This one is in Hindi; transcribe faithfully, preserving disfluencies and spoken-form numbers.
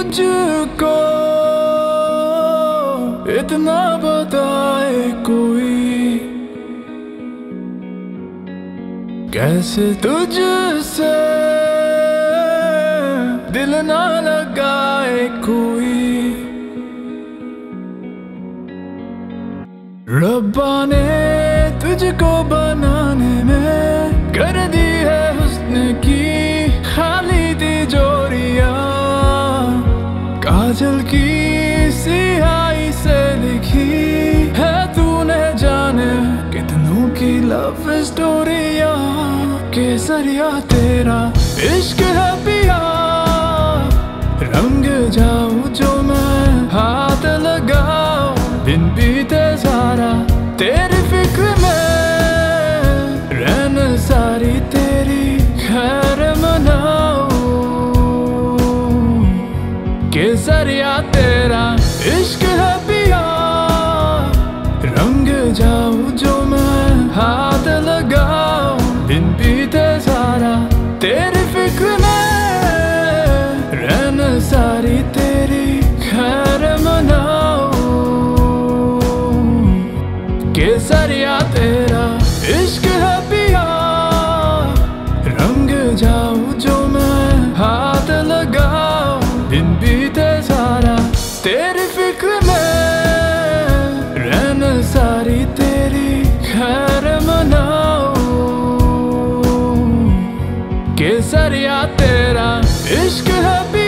तुझको इतना बताए कोई, कैसे तुझसे दिल ना लगाए कोई। रब्बा ने तुझको बनाने में कर दी है हुस्न की खाली तिजोरियां, काजल की सिहाई से लिखी है तूने जाने कितनों की लव स्टोरियां। केसरिया तेरा इश्क है पिया, रंग जाऊं जो मैं हाथ लगाऊं, दिन बीते सारा तेरी फिक्र में, रहन सारी तेरी खैर मनाऊं। केसरिया तेरा इश्क है पिया, रंग जाऊं जो मैं हाथ लगाऊं, दिन बीते सारा तेरी फिक्र में, रहन सारी तेरी खैर मनाऊं। केसरिया तेरा इश्क है पिया, रंग जाऊं जो मैं हाथ लगाऊं, दिन बीते सारा तेरी फिक्र में, रहन सारी तेरी खैर मनाऊं। केसरिया तेरा इश्क है पिया।